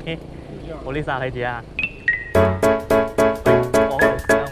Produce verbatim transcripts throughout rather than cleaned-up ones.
我呢晒你睇下。講到香。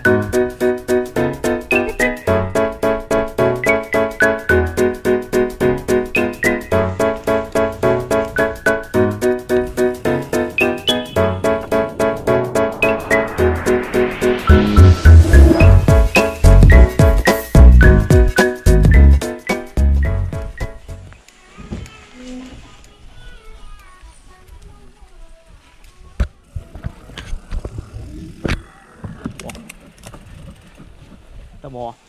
得冇啊？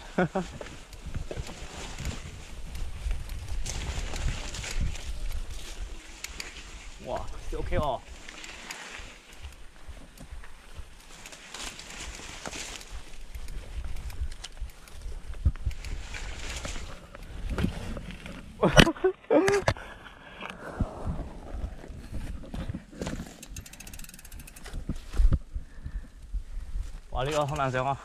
哇 ，OK 哦。哇！呢、這個好難上啊！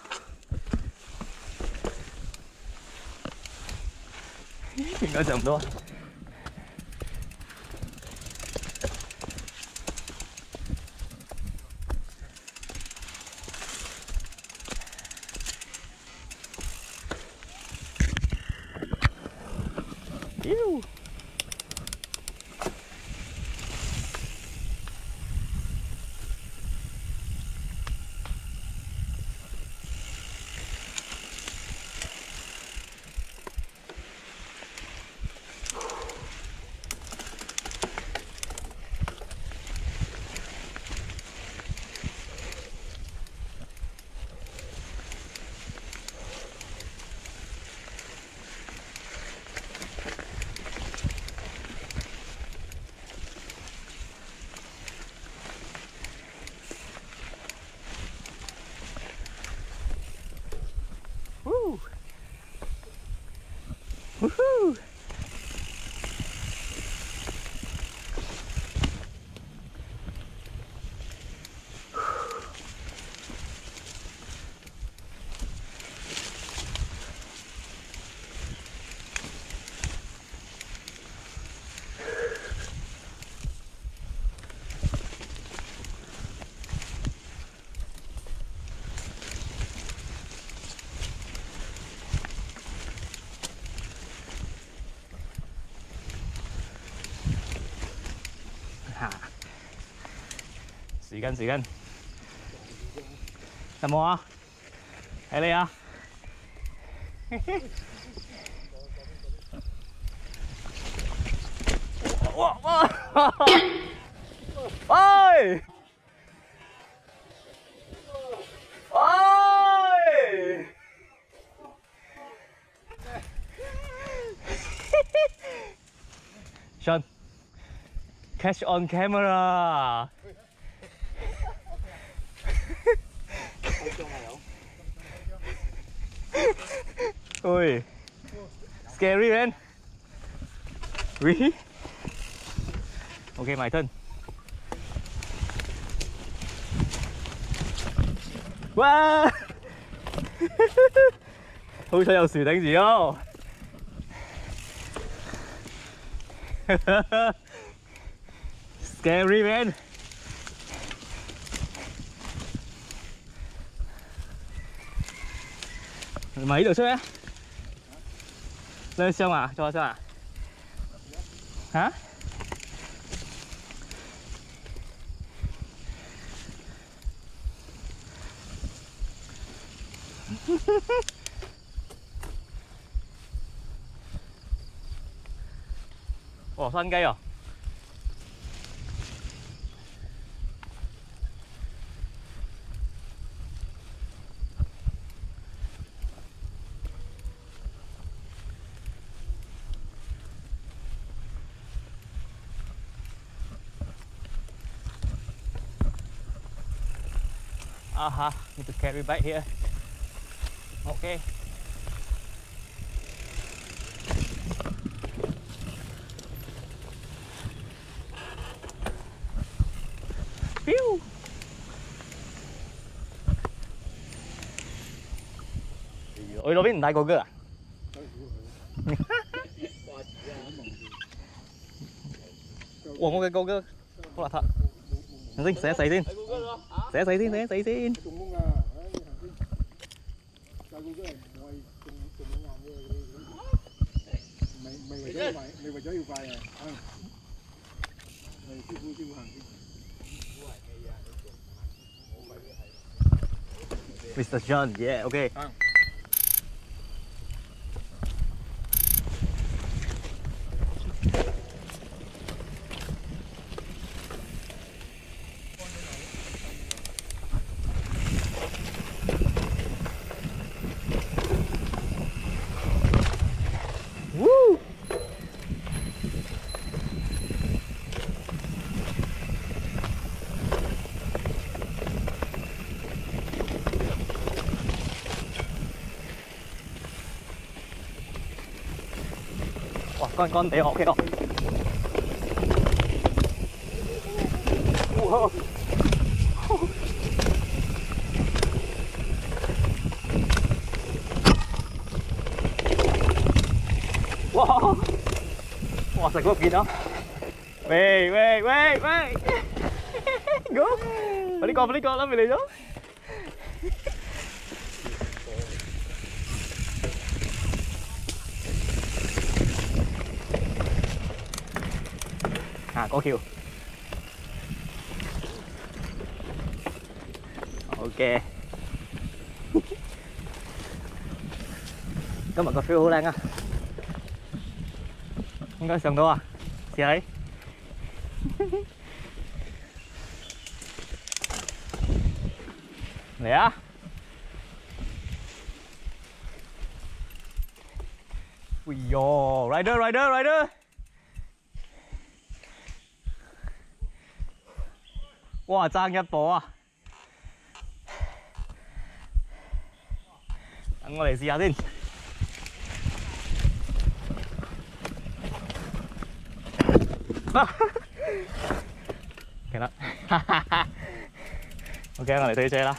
點解上唔到啊？妖！Woo! Woohoo! À. 時間時間，有冇啊？係你啊！哇哇！喂！喂！ Sean, catch on camera. Ui, scary man. Really? Ok, mày thân. Wow! 好彩有樹頂住咯。Scary man. 唔係呢度出咩？兩箱啊，做下箱啊？嚇？哦，山雞啊！Aha, need to carry back here. Okay. Phew. Ôi, nó biết mình tay cô cơ à? Ủa, một cái cô cơ. Không là thật. Thằng Sinh, xé xấy Sinh. Xé xấy Sinh, xé xấy Sinh. Mister John, yeah, okay. Woo! Wow, con con té họ kìa. Wow. Wow. Wow, sạch gốc kín đó. Về, về, về, về. Gốc. Phải đi con, phải đi con lắm, về đây đó. À, có kill. Ok. Các bạn có phiêu đang à? Không có sòng đâu à? Xì ấy. Nè á. Ui dồ, rider, rider, rider. Wow, 爭一步啊！等我嚟試下先。其實，OK，我嚟推車啦。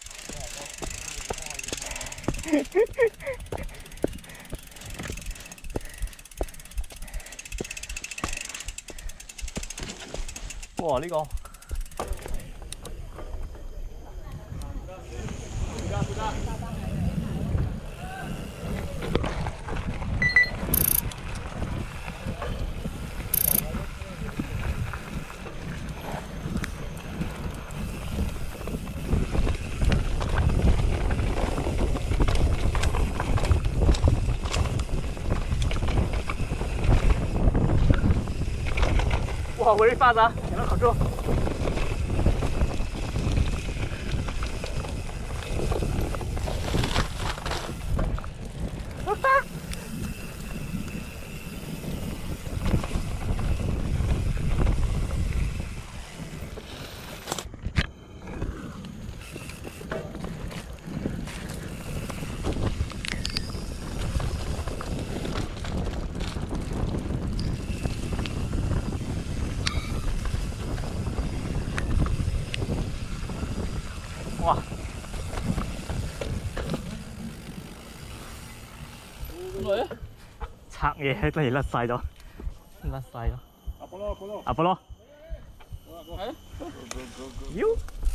哇！呢個〜哇，very fast 啊，你能卡住。哇！拆嘢都係甩晒咗，甩晒咗。阿波羅，阿波羅，阿波羅，妖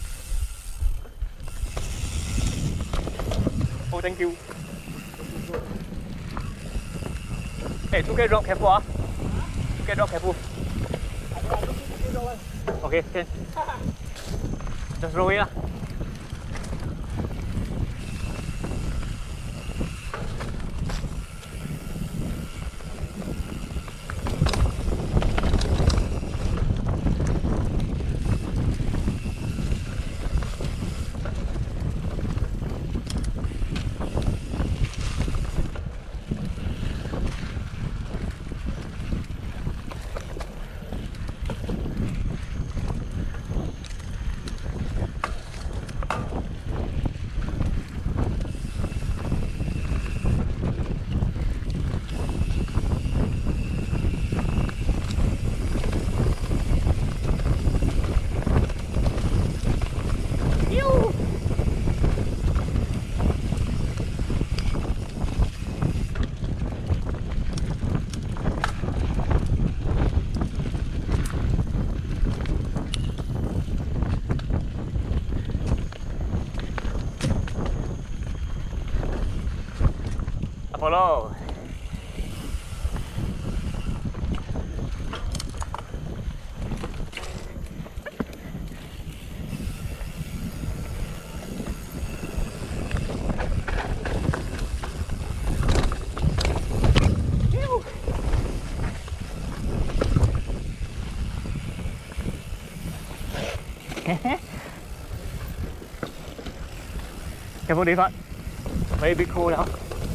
！Oh, thank you. Hey, two K drop careful 啊 ！two K drop careful. Okay, can. Just roll it 啦。 Apollo. Careful, Devon. Very big hole now.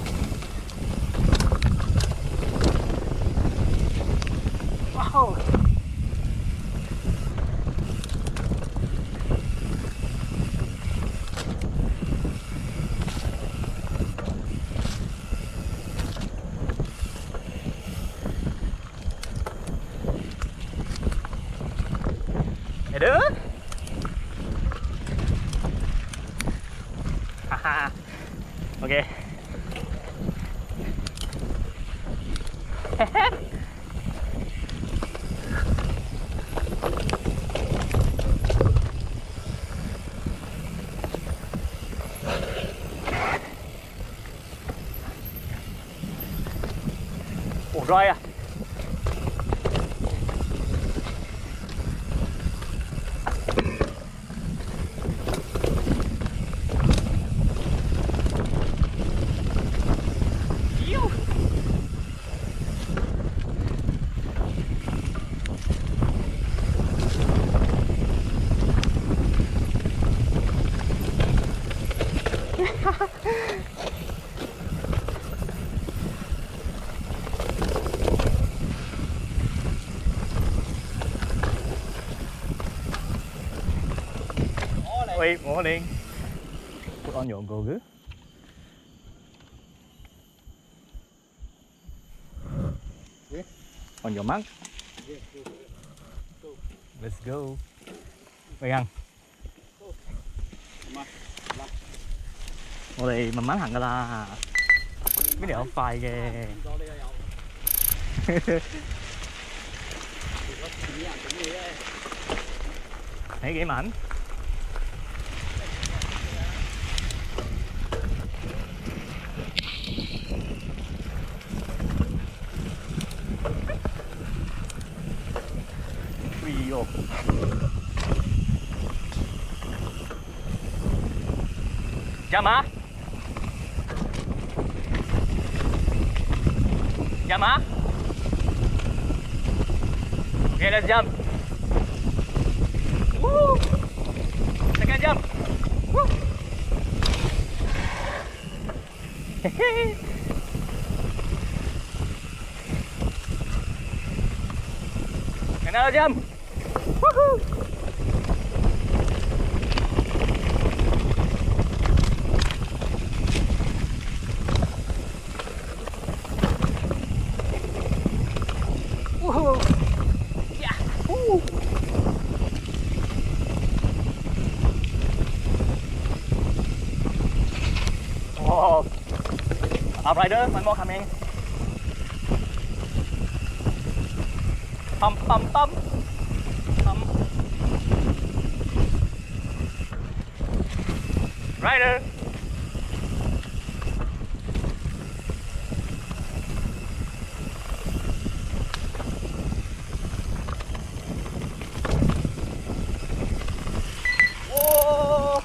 Wow. Ada? Haha. Okay. Ủa roi à? Wait, morning. Put on your goggles. Yeah. On your mark. Yeah, go, go. Let's go. Megang.我哋慢慢行㗎啦，邊度有快嘅？睇幾萬？哎呦！幹嘛？幹嘛 ？Okay, let's jump. Woo! Second jump. Woo! Another jump. Woohoo! Woohoo! Yeah! Woo! Oh! Outrider, one more coming. Pump, pump, pump. Pump. Rider. Oh!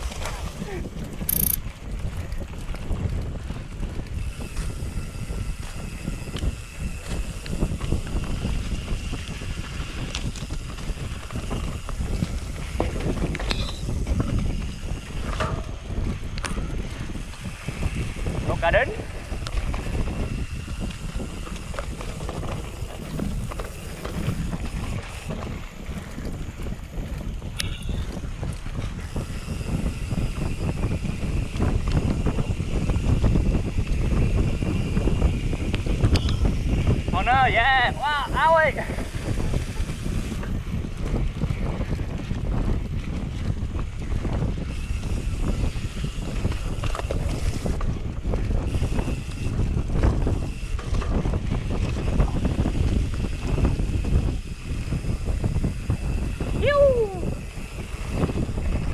No garden. Corner, yeah. Wow, owie.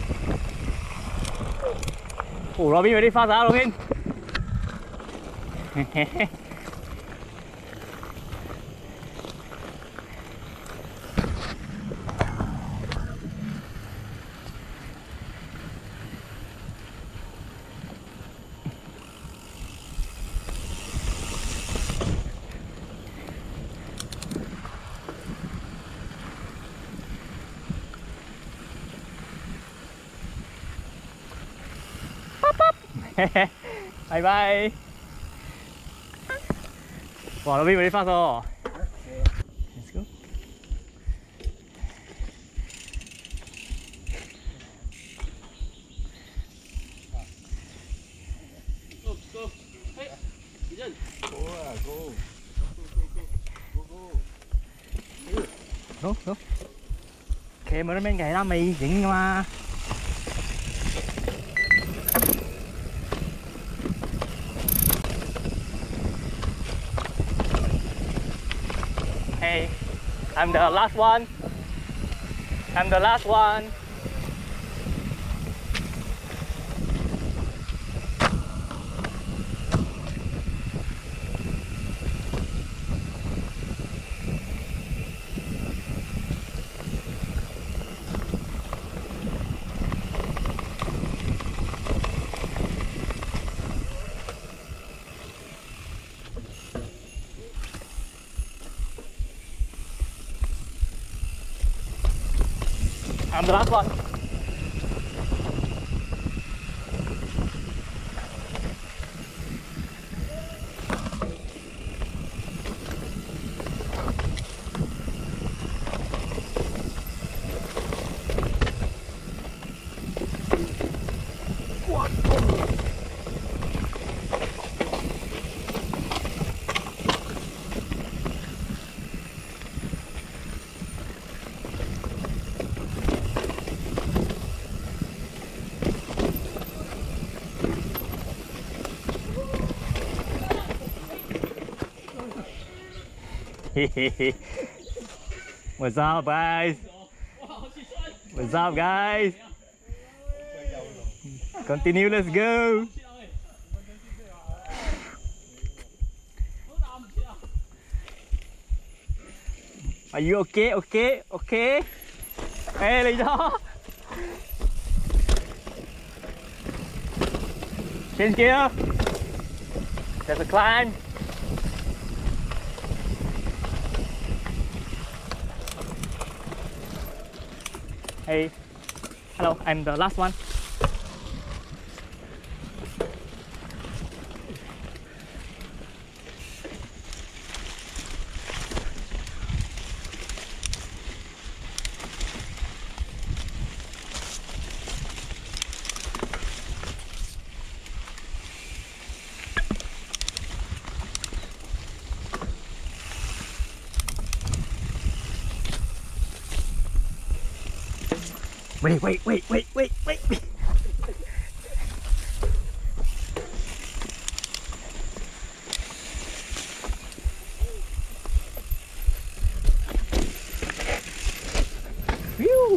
Ủa Robin phải đi pha giá Robin. bye bye. Wow, nó đi very fast rồi. Let's go. Go, go. Hey, Vision. Go à, go. Go, go. Go, go. Kệ mà nó bên cái đó mày dính mà. Hey, I'm the last one. I'm the last one. I'm the last one. What's up, guys? What's up, guys? Continue, let's go. Are you okay? Okay? Okay? Hey, lấy đó. Trên kia. There's a climb. Hey, hello, I'm the last one. Wait, wait, wait, wait, wait, wait. Phew.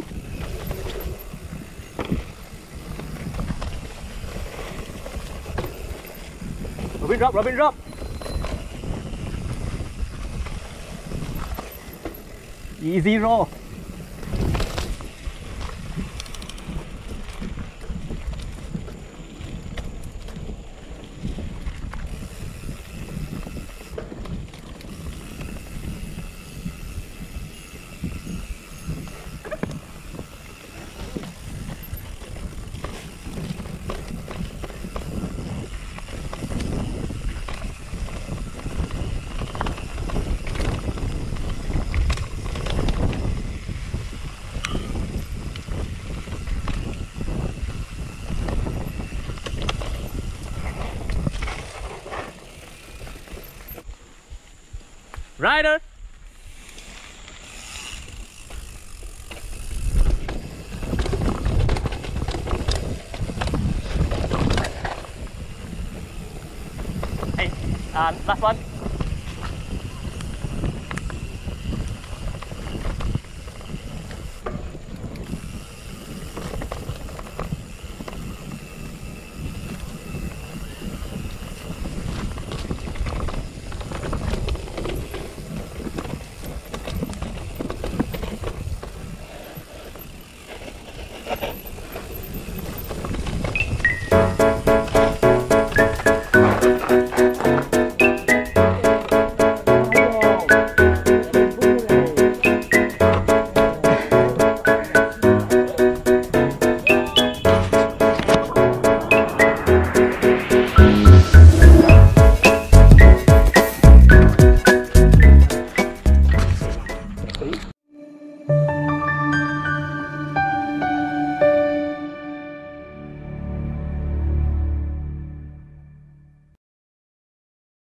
Robin drop, Robin drop. Easy roll. Rider. Hey, uh, last one.